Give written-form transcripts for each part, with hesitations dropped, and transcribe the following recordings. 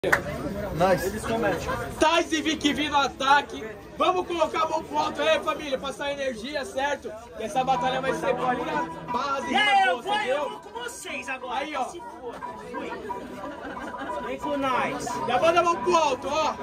Nice. Eles cometem. Tais e Vic vindo no ataque. Vamos colocar a mão pro alto aí, família, passar energia, certo? E essa batalha vai ser pura base. Eu vou com vocês agora. Aí, ó. Se for. Vem com nós. Já manda a mão pro alto, ó.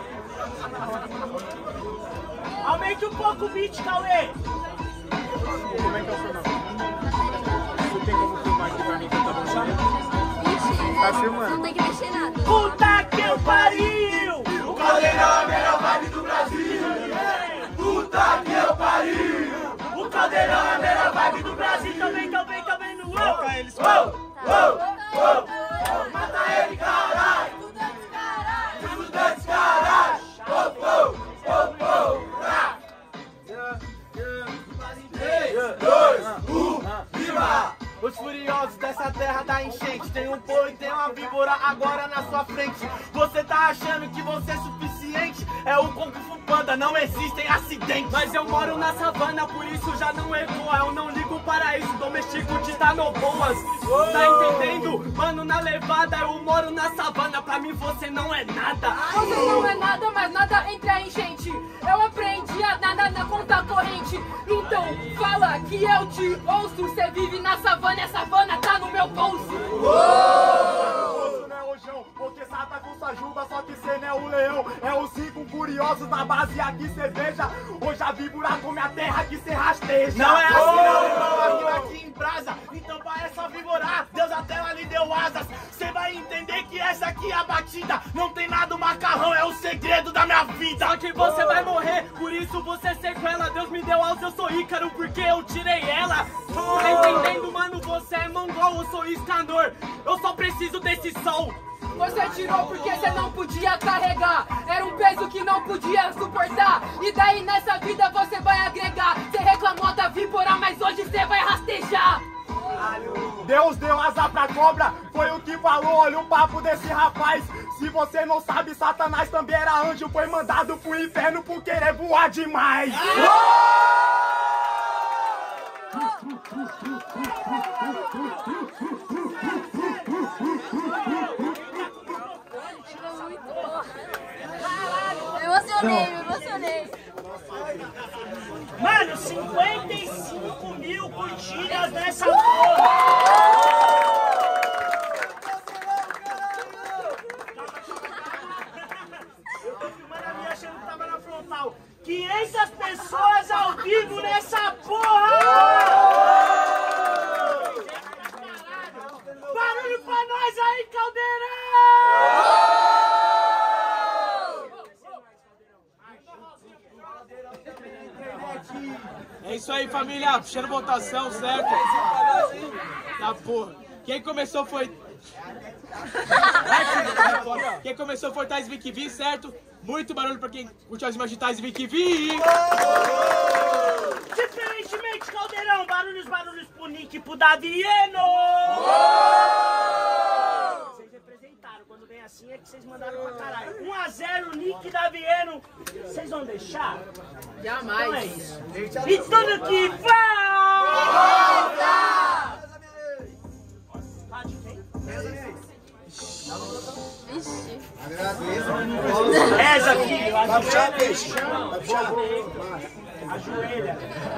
Aumente um pouco o beat, Cauê. Como é que é o seu nome? Você tem como filmar aqui pra mim que eu tô dançando? Tá filmando? Não tem que mexer nada. Puta que eu pariu! O Caldeirão é a melhor vibe do Brasil. Puta que eu pariu. O Caldeirão é a melhor vibe do Brasil. Também no Coloca eles. Mata ele, caralho. Estudantes, caralho. Os furiosos dessa terra da enchente. Tem um pô e tem uma víbora agora na sua frente. Você tá achando que você é suficiente? É o Kung Fu Panda, não existem acidentes. Mas eu moro na savana, por isso já não ecoa. Eu não ligo para isso, domestico te dá no boas. Tá entendendo? Mano, na levada eu moro na savana. Pra mim você não é nada. Você não é nada, mas nada entre a enchente. Eu aprendi a nadar na conta corrente. Então fala que eu te ouço. Você vive na savana e a savana tá no meu bolso. Não é o João, porque Sata com sua juba, só que cê não é o leão. É os 5 curiosos na base aqui cê veja. Hoje a víbora come a terra que cê rasteja. Não é assim não, irmão, aqui em brasa. Então pra essa víbora, Deus até ela lhe deu asas. Cê vai entender que essa aqui é a batida. Não tem nada, o macarrão é o segredo da minha vida. Só que você vai morrer, por isso você sequela. Deus me deu alça, eu sou Ícaro, porque eu tirei ela. Tá entendendo, mano? Você é mongol, eu sou escanor. Eu só preciso desse sol. Você tirou porque você não podia carregar. Era um peso que não podia suportar. E daí nessa vida você vai agregar. Você reclamou da víbora, mas hoje você vai rastejar. Deus deu asa pra cobra, foi o que falou, olha o papo desse rapaz. Se você não sabe, Satanás também era anjo. Foi mandado pro inferno por querer voar demais. Me emocionei. Mano, 55.000 curtidas nessa porra! Eu tô filmando a minha achando que tava na frontal. 500 pessoas ao vivo nessa porra! Barulho pra nós aí, Caldeirão! É isso aí, família. Puxando votação, certo? Tá, porra. Quem começou foi... Quem começou foi Tais Vic V, certo? Muito barulho pra quem curtiu as imagens de Tais Vic V. Diferentemente, Caldeirão, barulhos pro Nick e pro Davieno! Vocês representaram, quando vem assim é que vocês mandaram pra caralho. 1-0, Nick e Davieno. Vocês vão deixar? Jamais. Então é isso. E tudo que volta! Vixe. Essa aqui, Vai puxar, peixe. Vai puxar. ajoelha.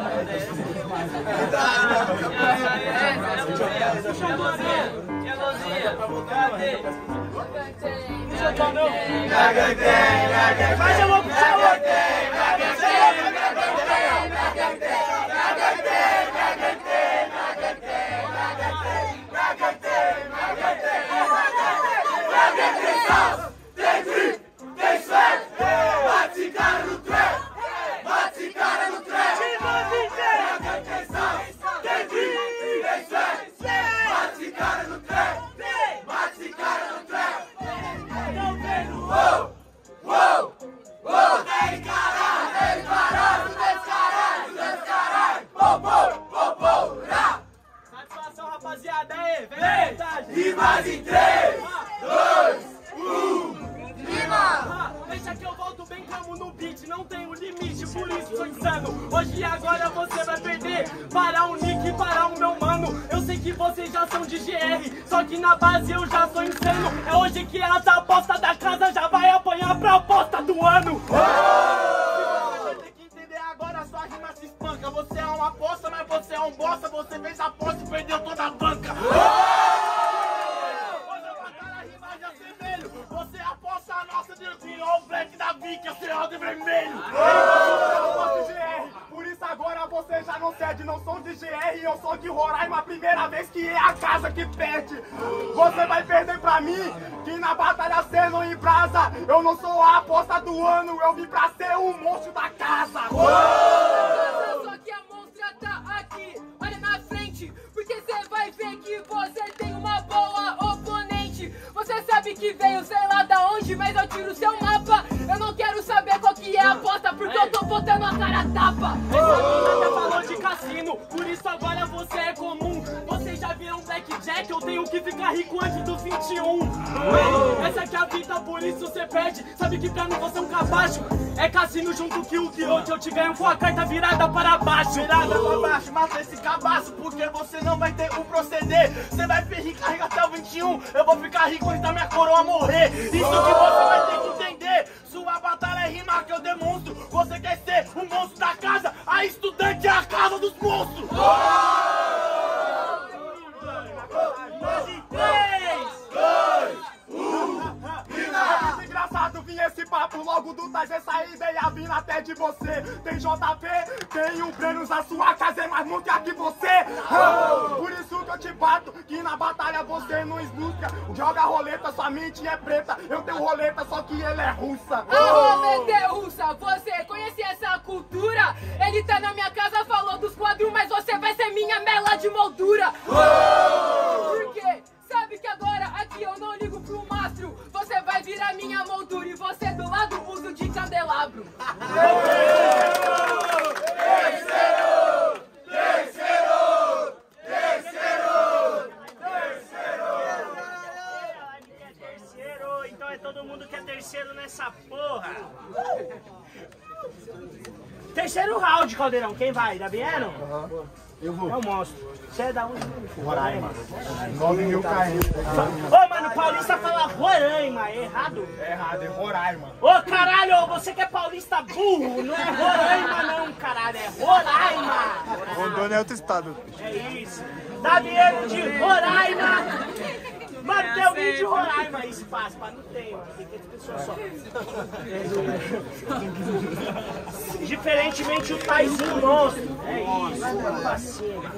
Mas eu vou puxar outro. Rapaziada, aí, vem! Rimas em 3, 2, 1. Deixa que eu volto bem como no beat, não tenho limite, por isso sou insano. Hoje e agora você vai perder para o Nick e para o meu mano. Eu sei que vocês já são de GR, só que na base eu já sou insano. É hoje que as apostas da casa já vai apanhar pra aposta do ano. Você tem que entender agora, sua rima se espanca. Você é uma aposta, mas você é um bosta. Você fez a aposta e perdeu toda a banca. Você aposta a nossa Dirvinho, ó o Black da Vick, eu sei de vermelho. Eu sou de GR, por isso agora você já não cede. Não sou de GR, eu sou de Roraima. A primeira vez que é a casa que perde. Você vai perder pra mim, que na batalha cê não embrasa. Eu não sou a aposta do ano, eu vim pra ser o monstro da casa. Só que a monstra tá aqui, olha na frente, porque cê vai ver que você tem uma boa oponente. Você sabe que veio, sei lá da onde, mas eu tiro seu mapa. Eu não quero saber qual que é a aposta, porque eu tô botando a cara a tapa. Essa mina falou de cassino, por isso agora você é comum. Vocês já viram Blackjack, eu tenho que ficar rico antes dos 21. Essa aqui é a vida, por isso você perde. Sabe que pra mim você é um cabacho. É cassino junto que o que hoje eu te ganho com a carta virada para baixo. Virada pra baixo, mata esse cabaço, porque você não vai ter o proceder. Você vai ficar rico até o 21, eu vou ficar rico antes da minha coroa morrer. Isso que você vai ter que entender. Sua batalha é rimar que eu demonstro. Você quer ser o monstro da casa, a estudante é a casa dos monstros. Desgraçado, vim esse papo logo do Tais, essa ideia vindo até de você. Tem JP, tem o Brenos, a sua casa é mais monte que você. Por isso que eu te bato, que na batalha você não eslustra. Joga roleta, sua mente é preta. Eu tenho roleta, só que ele é russa. A roleta é russa, você conhece essa cultura? Ele tá na minha casa, falou dos quadros, mas você vai ser minha mela de moldura. Por quê? Sabe que agora aqui eu não ligo pro mastro. Você vai virar minha moldura e você do lado uso de candelabro. Terceiro, então é todo mundo que é terceiro nessa porra. Terceiro round, Caldeirão, quem vai? Tá vendo? Eu vou. É um monstro. Você é da onde? Roraima. 9.000 km. Ô, mano, paulista fala Roraima, é errado? É errado, é Roraima. Ô, caralho, você que é paulista burro, não é Roraima não, caralho, é Roraima. Rondônia é outro estado. É isso. Daviano de Roraima. Mano, tem alguém de Roraima aí, se passa, mas não tem, mano. Tem 500 pessoas só. Diferentemente o Taizinho monstro. É isso, vamos pra cima.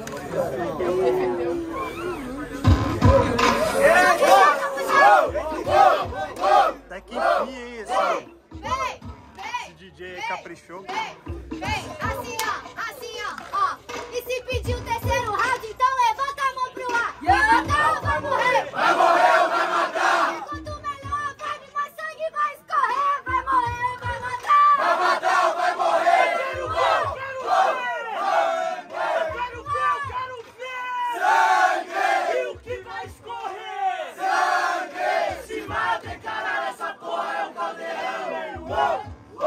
Até que enfim, hein, Vem, DJ caprichou. vem, assim ó. E se pedir o terceiro round, então levanta a mão pro ar. Vai matar ou vai morrer? Vai morrer ou vai matar? Quanto melhor a vibe, mais sangue vai escorrer. Vai morrer ou vai matar? Vai matar ou vai morrer? Quero ver! Sangue! E o que vai escorrer? Sangue! Se mata, caralho, essa porra é um caldeirão!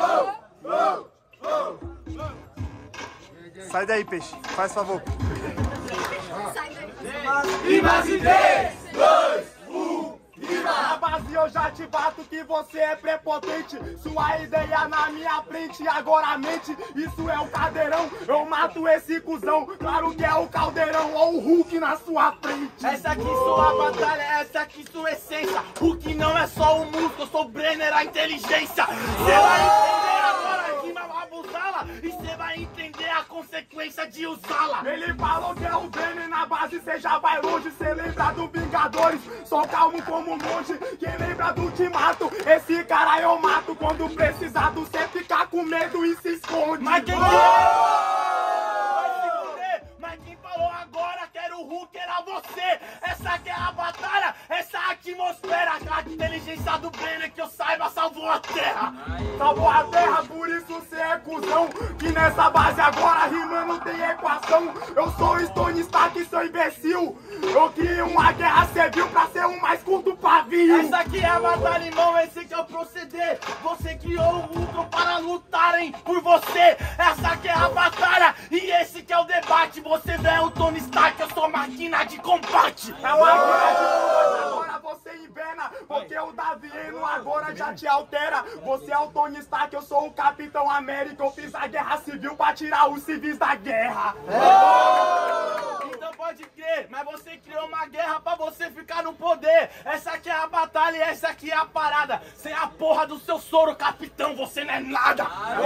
Sai daí, peixe. Faz favor. Sai daí. Rima de 3, 2, 1, Na base eu já te bato que você é prepotente. Sua ideia na minha frente, agora a mente. Isso é o cadeirão, eu mato esse cuzão. Claro que é o caldeirão ou o Hulk na sua frente. Essa aqui sua batalha, essa aqui sua essência. Hulk não é só o músculo, eu sou o Brenner, a inteligência. Você vai entender agora que vai abusá-la. E você vai entender a consequência de usá-la. Ele falou que é o Brenner na base, cê já vai longe. Cê lembra do Vingadores, sou calmo como um monge. Quem lembra do Ultimato, esse cara eu mato. Quando precisar do cê ficar com medo e se esconde. Mas quem vai se fuder? Mas quem falou agora que era o Hulk era você. Essa aqui é a batalha, essa atmosfera. A inteligência do Brenner que eu saiba salvou a terra. Salvou a terra, por isso cê é cuzão. Que nessa base agora rimando tem equação. Eu sou Stone Stark, sou imbecil. Eu criei uma guerra civil pra ser o mais curto pavio. Essa aqui é a batalha, irmão, esse que é o proceder. Você criou o Ultron para lutarem por você. Essa aqui é a batalha e esse que é é o debate. Você vê o Tony Stark, eu sou máquina de combate. É uma máquina de combate, agora você invena. Porque o Davieno agora já te altera. Você é o Tony Stark, eu sou o Capitão América. Eu fiz a guerra civil pra tirar os civis da guerra. Então pode crer, mas você criou uma guerra pra você ficar no poder. Essa aqui é a batalha e essa aqui é a parada. Sem a porra do seu soro, capitão, você não é nada.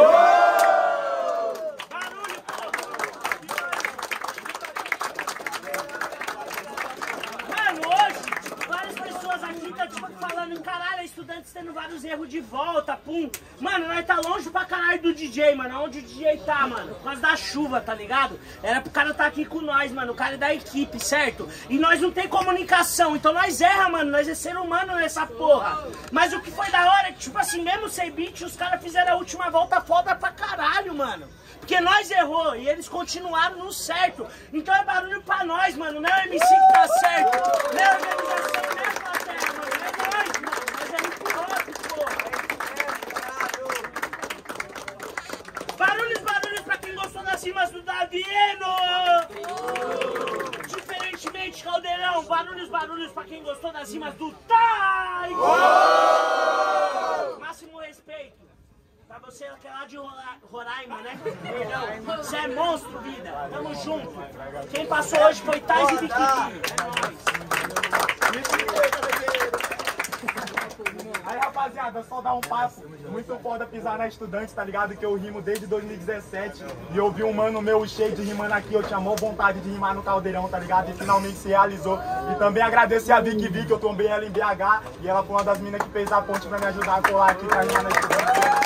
Barulho, porra! Mano, hoje, várias pessoas aqui estão tipo falando, caralho, estudantes tendo vários erros de volta, pum. Mano, nós tá longe pra caralho do DJ, mano. Onde o DJ tá, mano? Por causa da chuva, tá ligado? Era pro cara tá aqui com nós, mano. O cara é da equipe, certo? E nós não tem comunicação, então nós erra, mano. Nós é ser humano nessa porra. Mas o que foi da hora é que, tipo assim, mesmo sem beat, os caras fizeram a última volta foda pra caralho, mano. Porque nós errou e eles continuaram no certo. Então é barulho pra nós, mano. Não é o MC que tá certo. Não é a organização, não é a plateia, mano. É nós, mano. Nós é hip hop, porra. Barulhos, barulhos pra quem gostou das rimas do Davieno. Diferentemente, Caldeirão. Barulhos, barulhos pra quem gostou das rimas do Taigo. Máximo respeito. Pra você que é lá de Roraima, né? Perdão. Você é monstro, vida. Tamo junto. Quem passou hoje foi Tais e Biquíni. Aí, rapaziada, só dar um passo muito foda pisar na Estudante, tá ligado? Que eu rimo desde 2017 e eu vi um mano meu cheio de rimando aqui, eu tinha mó vontade de rimar no Caldeirão, tá ligado? E finalmente se realizou. E também agradecer a Vicky, que eu tombei ela em BH e ela foi uma das minas que fez a ponte pra me ajudar a colar aqui pra rimar na Estudante.